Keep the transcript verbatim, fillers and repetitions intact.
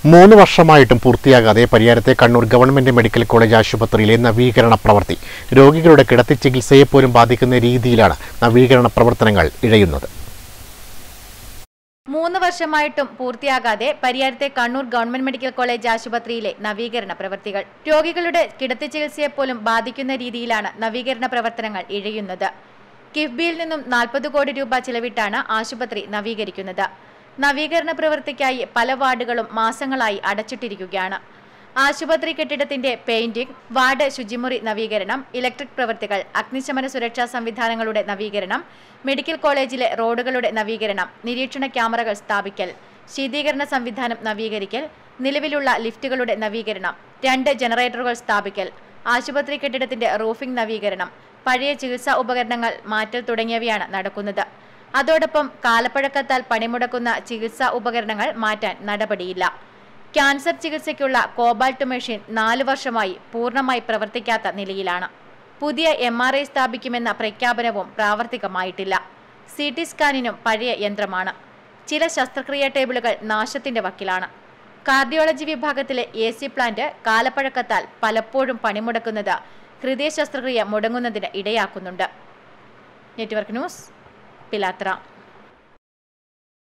മൂന്ന് വർഷമായിട്ടും പൂർത്തിയാകാതെ പരിയാരത്തെ കണ്ണൂർ ഗവൺമെന്റ് മെഡിക്കൽ കോളേജ് ആശുപത്രിയിലെ നവീകരണ പ്രവൃത്തി രോഗികളുടെ കിടത്തി ചികിത്സയെപ്പോലും ബാധിക്കുന്ന രീതിയിലാണ് നവീകരണ പ്രവർത്തനങ്ങൾ ഇഴയുന്നത്. മൂന്ന് വർഷമായിട്ടും പൂർത്തിയാകാതെ പരിയാരത്തെ കണ്ണൂർ ഗവൺമെന്റ് മെഡിക്കൽ കോളേജ് ആശുപത്രിയിലെ നവീകരണ പ്രവൃത്തികൾ രോഗികളുടെ കിടത്തി ചികിത്സയെപ്പോലും ബാധിക്കുന്ന രീതിയിലാണ് നവീകരണ പ്രവർത്തനങ്ങൾ ഇഴയുന്നത്. കിഫ്ബിയിൽ നിന്നും നാൽപ്പത് കോടി രൂപ ചിലവിട്ടാണ് ആശുപത്രി നവീകരിക്കുന്നത്. നവീകരണ പ്രവൃത്തിക്കായി പല വാർഡുകളും മാസങ്ങളായി അടച്ചിട്ടിരിക്കുകയാണ്. ആശുപത്രി കെട്ടിടത്തിന്റെ പെയിന്റിംഗ്, വാർഡ് ശുചിമുറി നവീകരണം, ഇലക്ട്രിക് പ്രവൃത്തികൾ, അഗ്നിശമന സുരക്ഷാ സംവിധാനങ്ങളുടെ നവീകരണം, മെഡിക്കൽ കോളേജിലെ റോഡുകളുടെ നവീകരണം, നിരീക്ഷണ ക്യാമറകൾ സ്ഥാപിക്കൽ, ശീതീകരണ സംവിധാനം നവീകരിക്കൽ, നിലവിലുള്ള ലിഫ്റ്റുകളുടെ നവീകരണം, രണ്ട് ജനറേറ്ററുകൾ സ്ഥാപിക്കൽ, ആശുപത്രി കെട്ടിടത്തിന്റെ റൂഫിംഗ് നവീകരണം, പഴയ ചികിത്സാ ഉപകരണങ്ങൾ മാറ്റൽ തുടങ്ങിയവയാണ് നടക്കുന്നത്. അതോടൊപ്പം കാലപ്പഴക്കത്താൽ പണിമുടക്കുന്ന ചികിത്സാ ഉപകരണങ്ങൾ മാറ്റാൻ നടപടിയില്ല. ക്യാൻസർ ചികിത്സയ്ക്കുള്ള കോബാൾട്ട് മെഷീൻ നാല് വർഷമായി പൂർണ്ണമായി പ്രവർത്തിക്കാത്ത നിലയിലാണ്. പുതിയ എം ആർ ഐ സ്ഥാപിക്കുമെന്ന പ്രഖ്യാപനവും പ്രാവർത്തികമായിട്ടില്ല. സി ടി സ്കാനിനും പഴയ യന്ത്രമാണ്. ചില ശസ്ത്രക്രിയാ ടേബിളുകൾ നാശത്തിന്റെ വക്കിലാണ്. കാർഡിയോളജി വിഭാഗത്തിലെ എ സി പ്ലാന്റ് കാലപ്പഴക്കത്താൽ പലപ്പോഴും പണിമുടക്കുന്നത് ഹൃദയ ശസ്ത്രക്രിയ മുടങ്ങുന്നതിന് ഇടയാക്കുന്നുണ്ട്. നെറ്റ്വർക്ക് ന്യൂസ്, പിലാത്ര.